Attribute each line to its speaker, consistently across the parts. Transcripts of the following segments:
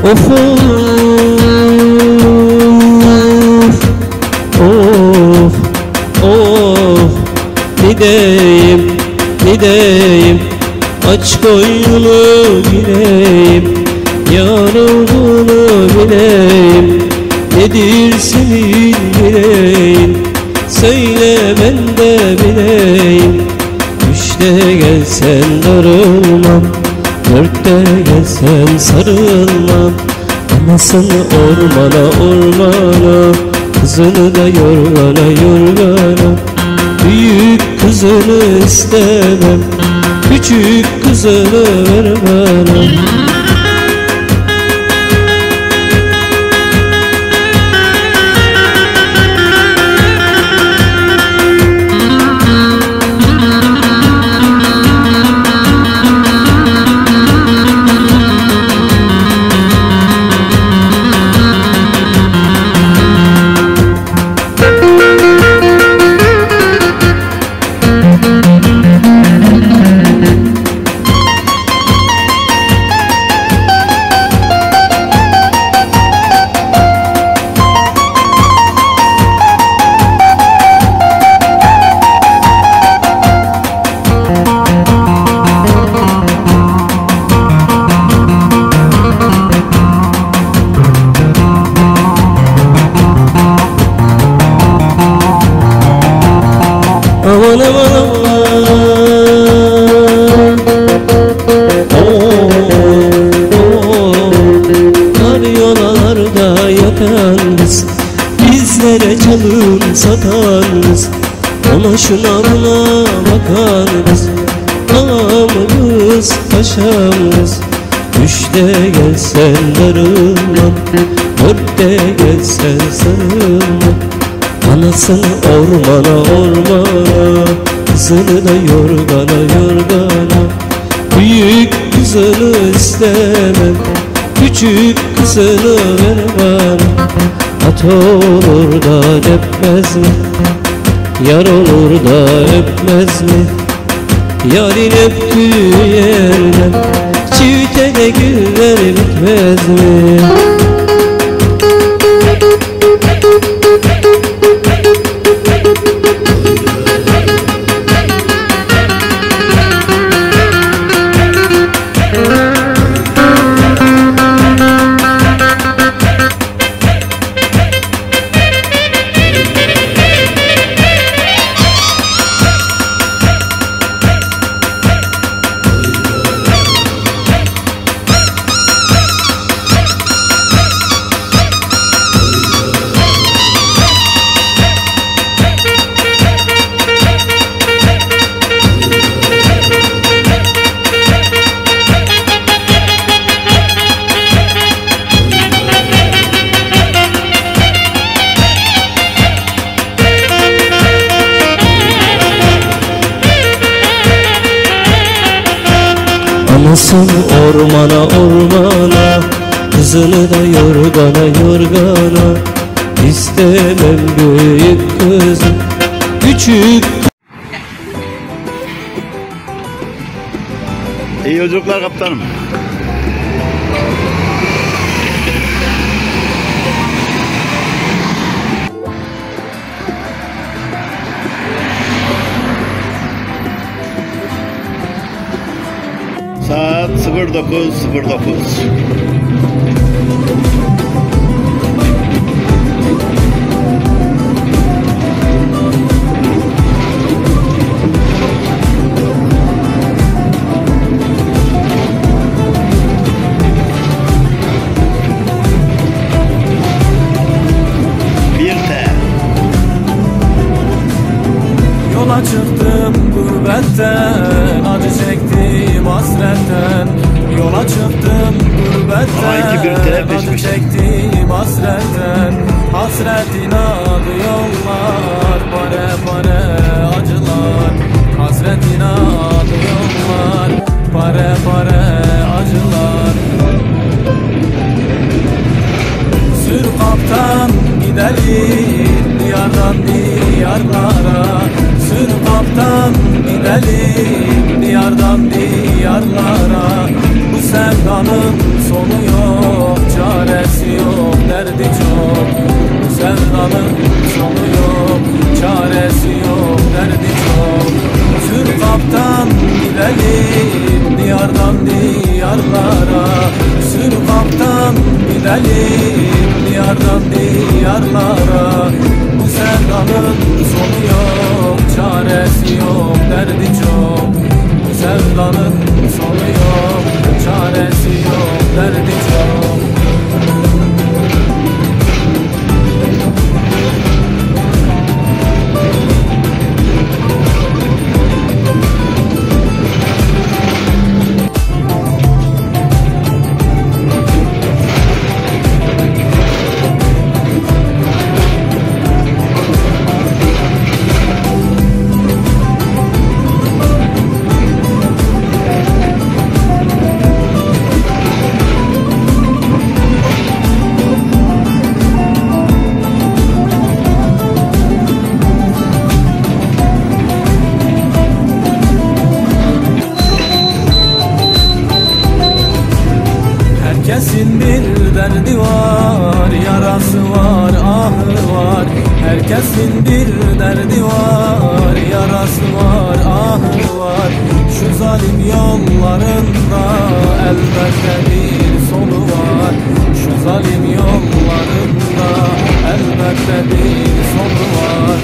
Speaker 1: Of of of, gideyim aç koynunu gireyim, yar olduğunu bileyim, nedir senin yüreğin, söyle ben de bileyim. Üçte gelsen darılmam, dörtte gelsen sarılmam. Anasını ormana, kızını da yorgana. Büyük kızını istemem, küçük kızını ver bana. Aman aman Karyolarda yatan kız, bizlere çalın satan kız, ona şuna buna bakan kız, ağamız paşamız. Üçte gelsen darılmam, dörtte gelsen sarılmam. Anasını ormana, kızını da yorgana. Büyük kızını istemem, küçük kızını ver bana. At olur da öpmez mi, yar olur da öpmez mi? Yarın öptüğü yerden çiftede güller bitmez mi? Anasını ormana, kızını da yorgana. İstemem büyük kızı, küçük.
Speaker 2: İyi yolculuklar kaptanım. Saat 09:09.
Speaker 3: Yola çıktım gurbetten, acı çektim hasretten. Yola çıktım gurbetten, acı çektim hasretten. Hasretin adı yollar, pare pare acılar. Hasretin adı yollar, pare pare acılar. Sür kaptan gidelim diyardan diyarlara. Sür kaptan gidelim diyardan diyarlara. Bu sevdanın sonu yok. derdi çok. Bu sevdanın sonu yok, çaresi yok, derdi çok. Sür kaptan gidelim diyardan diyarlara. Sür kaptan gidelim diyardan diyarlara. Bu sevdanın sonu yok, çaresi yok, derdi çok. Bu sevdanın sonu yok, çaresi yok, derdi çok. Herkesin bir derdi var, yarası var, ahı var. Herkesin bir derdi var, yarası var, ahı var. Şu zalim yollarında elbette bir sonu var. Şu zalim yollarında elbette bir sonu var.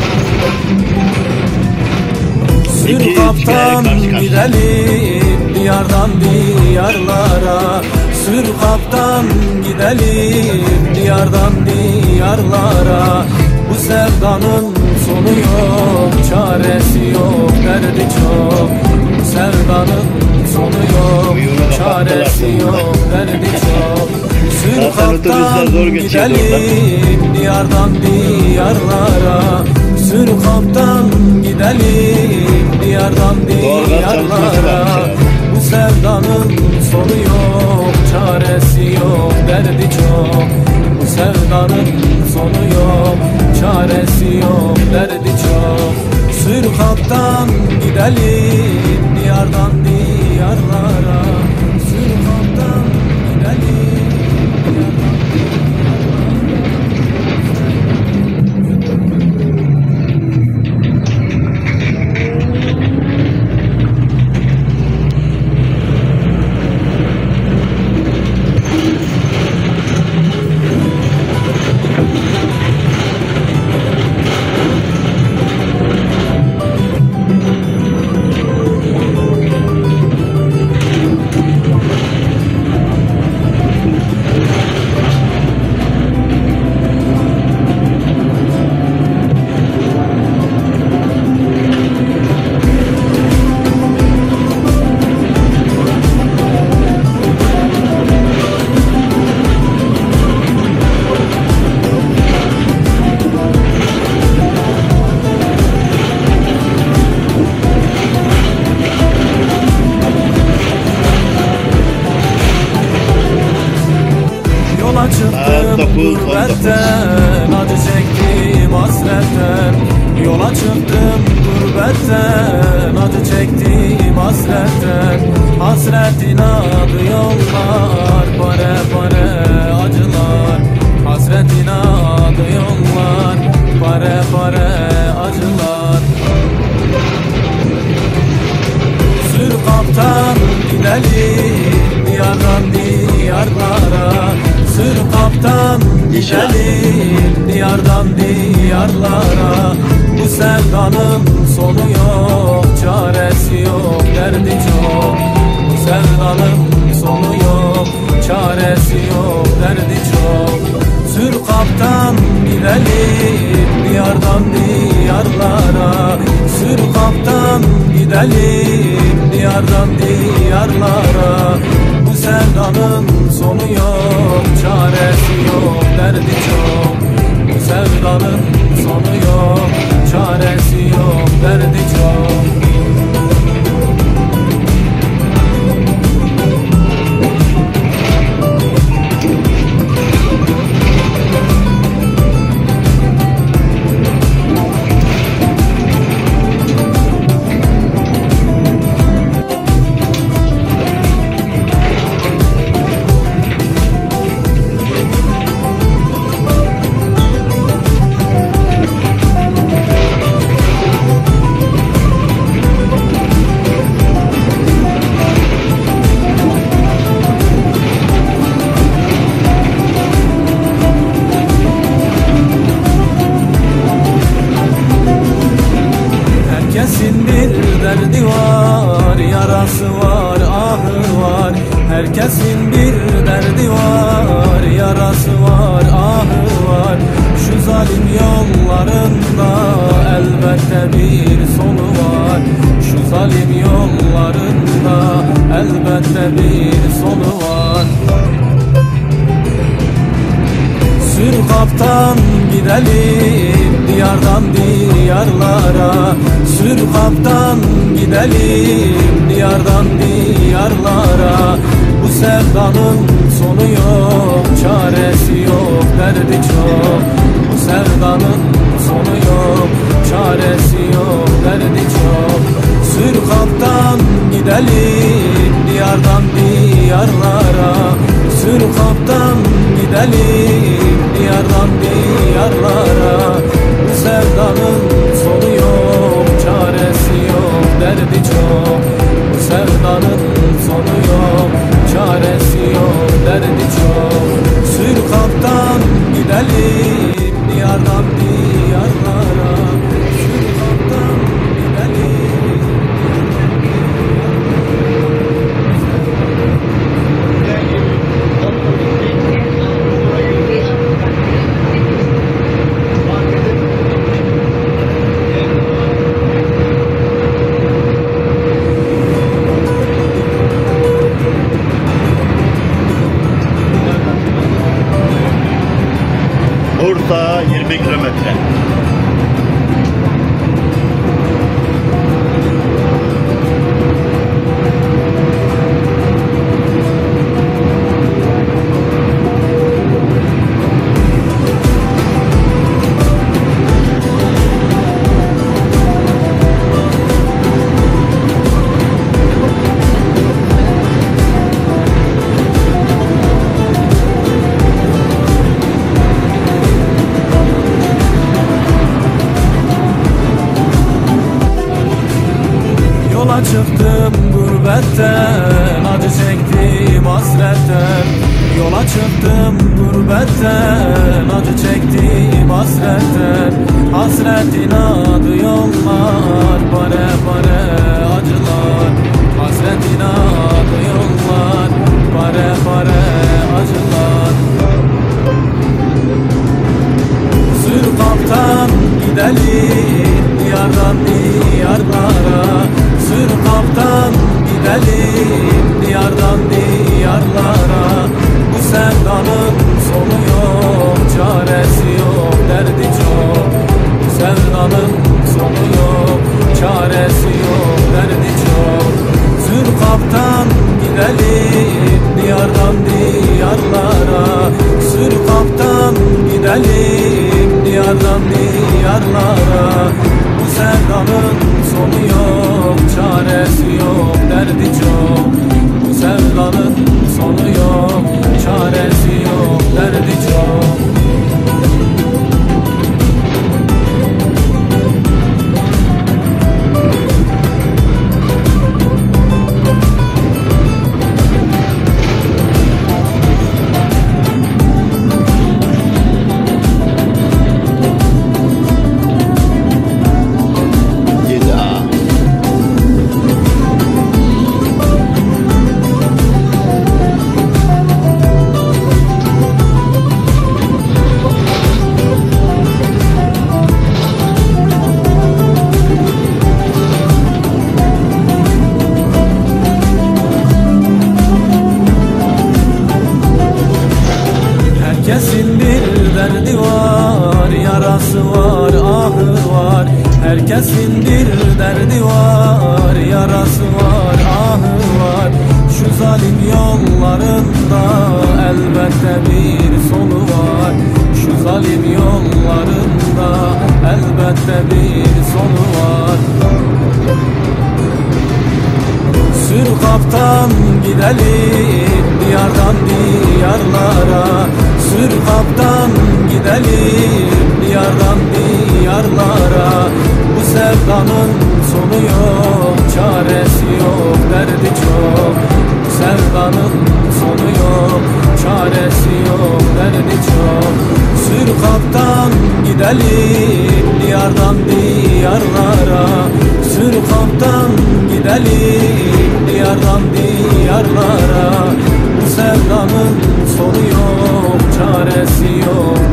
Speaker 3: Sür kaptan gidelim diyardan diyarlara. Sür kaptan gidelim diyardan diyarlara. Bu sevdanın sonu yok, çaresi yok, derdi çok. Bu sevdanın sonu yok, çaresi yok, derdi çok. Sür kaptan gidelim diyardan diyarlara. Sür kaptan gidelim diyardan diyarlara. Bu sevdanın sonu yok, çaresi yok, derdi çok. Bu sevdanın sonu yok, çaresi yok, derdi çok. Sür kaptan gidelim diyardan diyarlara. Sür kaptan gidelim diyardan çıktım gurbetten, acı çektim hasretten. Yola çıktım gurbetten, acı çektim hasretten. Hasretin adı yollar, pare pare acılar. Hasretin adı yollar, pare pare acılar. Sür kaptan gidelim diyardan diyarlara. Sür kaptan gidelim diyardan diyarlara. Bu sevdanın sonu yok, çaresi yok, derdi çok. Bu sevdanın sonu yok, çaresi yok, derdi çok. Sür kaptan gidelim diyardan diyarlara. Sür kaptan gidelim diyardan diyarlara. Bu sevdanın sonu yok, çaresi yok, derdi çok. Bu sevdanın sonu yok, çaresi yok, derdi çok. Herkesin bir derdi var, yarası var, ahı var. Şu zalim yollarında elbette bir sonu var. Şu zalim yollarında elbette bir sonu var. Sür kaptan gidelim diyardan diyarlara. Sür kaptan gidelim diyardan diyarlara. Bu sevdanın sonu yok, çaresi yok, derdi çok. Bu sevdanın sonu yok, çaresi yok, derdi çok. Sür kaptan gidelim diyardan diyarlara. Sür kaptan gidelim diyardan diyarlara. Bu sevdanın sonu yok, çaresi yok, derdi çok. Bu sevdanın sonu yok, çaresi yok, derdi çok. Sür kaptan gidelim diyardan diyarlara. Sür kaptan gidelim.
Speaker 2: Bursa 20 kilometre.
Speaker 3: Yola çıktım gurbetten, acı çektim hasretten. Yola çıktım gurbetten, acı çektim hasretten. Hasretin adı yollar, bare bare acılar. Hasretin adı yollar, bare bare acılar. Sür kaptan gidelim diyardan diyarlara. Sür kaptan gidelim diyardan diyarlara. Bu sevdanın sonu yok, çaresi yok, derdi çok. Bu sevdanın sonu yok, çaresi yok, derdi çok. Sür kaptan gidelim diyardan diyarlara. Sür kaptan gidelim diyardan diyarlara. Bu sevdanın sonu yok, çaresi yok, derdi çok. Bu sevdanın sonu yok, çaresi yok, derdi çok. Herkesin bir derdi var, yarası var, ahı var. Herkesin bir derdi var, yarası var, ahı var. Şu zalim yollarında elbette bir sonu var. Şu zalim yollarında elbette bir sonu var. Sür kaptan gidelim diyardan diyarlara. Sür kaptan gidelim diyardan diyarlara. Bu sevdanın sonu yok, çaresi yok, derdi çok. Bu sevdanın sonu yok, çaresi yok, derdi çok. Sür kaptan gidelim diyardan diyarlara. Sür kaptan gidelim diyardan diyarlara.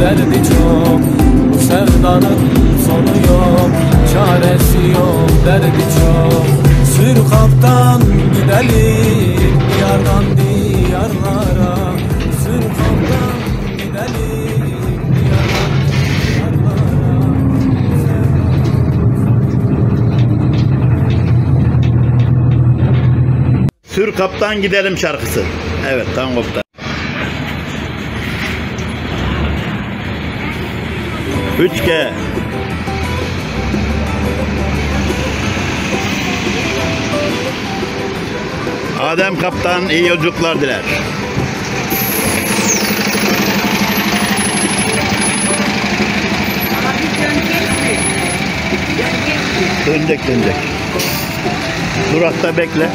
Speaker 3: derdi çok. Bu sevdanın sonu yok, çaresi yok, derdi çok. Sür kaptan gidelim diyardan diyarlara. Sür kaptan gidelim diyardan diyarlara.
Speaker 2: Sür kaptan gidelim şarkısı. Evet, tamam kaptan. 3G. Adem kaptan iyi yolculuklar diler. Dönecek. Durakta bekle.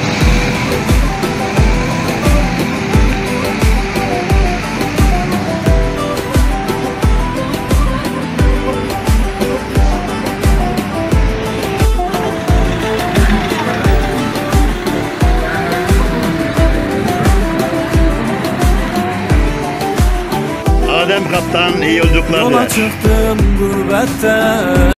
Speaker 2: Adem kaptan iyi yolculuklar diler.
Speaker 3: Yola çıktım gurbette.